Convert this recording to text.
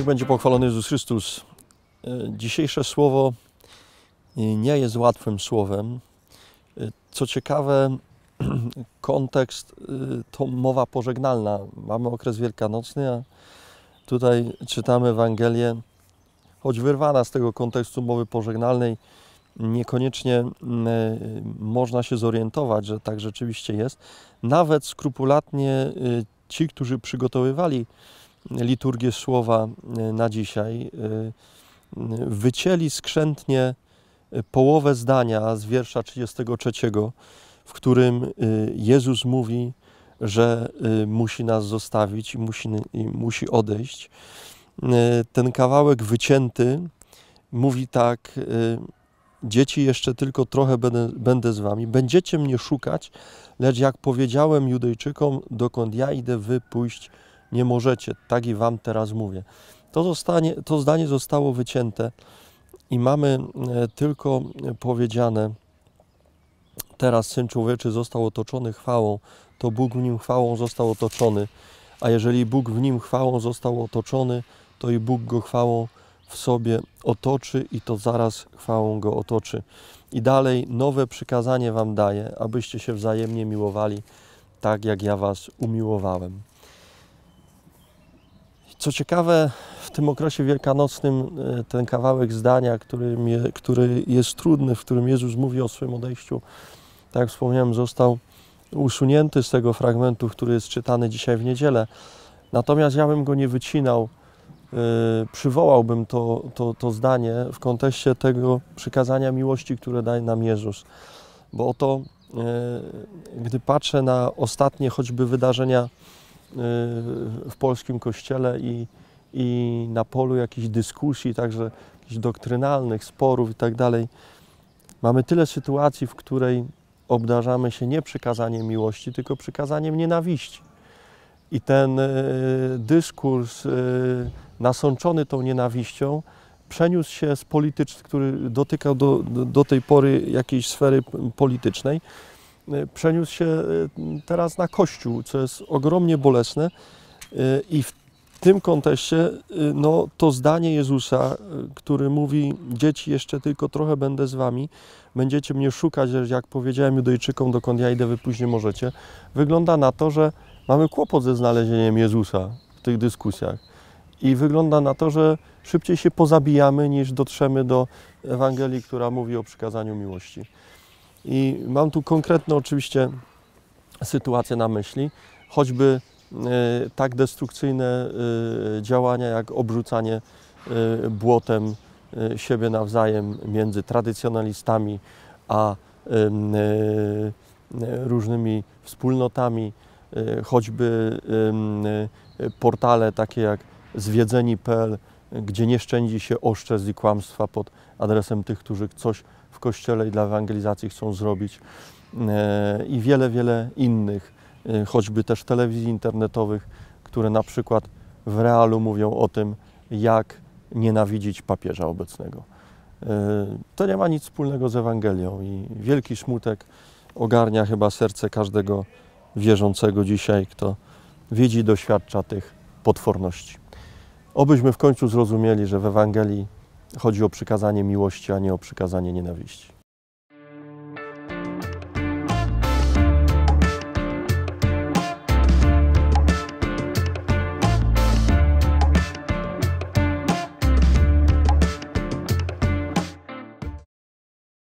Niech będzie pochwalony Jezus Chrystus. Dzisiejsze słowo nie jest łatwym słowem. Co ciekawe, kontekst to mowa pożegnalna. Mamy okres wielkanocny, a tutaj czytamy Ewangelię, choć wyrwana z tego kontekstu mowy pożegnalnej, niekoniecznie można się zorientować, że tak rzeczywiście jest. Nawet skrupulatnie ci, którzy przygotowywali liturgię słowa na dzisiaj, wycięli skrzętnie połowę zdania z wiersza 33, w którym Jezus mówi, że musi nas zostawić i musi odejść. Ten kawałek wycięty mówi tak: dzieci, jeszcze tylko trochę będę z wami, będziecie mnie szukać, lecz jak powiedziałem Judejczykom, dokąd ja idę, wy pójść nie możecie, tak i wam teraz mówię. To zdanie zostało wycięte i mamy tylko powiedziane: teraz Syn Człowieczy został otoczony chwałą, to Bóg w Nim chwałą został otoczony, a jeżeli Bóg w Nim chwałą został otoczony, to i Bóg Go chwałą w sobie otoczy i to zaraz chwałą Go otoczy. I dalej: nowe przykazanie wam daję, abyście się wzajemnie miłowali, tak jak ja was umiłowałem. Co ciekawe, w tym okresie wielkanocnym ten kawałek zdania, który jest trudny, w którym Jezus mówi o swoim odejściu, tak jak wspomniałem, został usunięty z tego fragmentu, który jest czytany dzisiaj w niedzielę. Natomiast ja bym go nie wycinał, przywołałbym to zdanie w kontekście tego przykazania miłości, które daje nam Jezus. Bo oto, gdy patrzę na ostatnie choćby wydarzenia w polskim Kościele i na polu jakichś dyskusji, także jakichś doktrynalnych, sporów i tak dalej, mamy tyle sytuacji, w której obdarzamy się nie przykazaniem miłości, tylko przykazaniem nienawiści. I ten dyskurs nasączony tą nienawiścią przeniósł się z który dotykał do tej pory jakiejś sfery politycznej, przeniósł się teraz na Kościół, co jest ogromnie bolesne. I w tym kontekście to zdanie Jezusa, który mówi: dzieci, jeszcze tylko trochę będę z wami, będziecie mnie szukać, jak powiedziałem Judejczykom, dokąd ja idę, wy pójść nie możecie, wygląda na to, że mamy kłopot ze znalezieniem Jezusa w tych dyskusjach. I wygląda na to, że szybciej się pozabijamy, niż dotrzemy do Ewangelii, która mówi o przykazaniu miłości. I mam tu konkretne oczywiście sytuacje na myśli, choćby tak destrukcyjne działania jak obrzucanie błotem siebie nawzajem między tradycjonalistami a różnymi wspólnotami, choćby portale takie jak zwiedzeni.pl, gdzie nie szczędzi się oszczerstw i kłamstwa pod adresem tych, którzy coś w Kościele i dla ewangelizacji chcą zrobić, i wiele, wiele innych, choćby też telewizji internetowych, które na przykład w realu mówią o tym, jak nienawidzić papieża obecnego. To nie ma nic wspólnego z Ewangelią i wielki smutek ogarnia chyba serce każdego wierzącego dzisiaj, kto widzi i doświadcza tych potworności. Obyśmy w końcu zrozumieli, że w Ewangelii chodzi o przykazanie miłości, a nie o przykazanie nienawiści.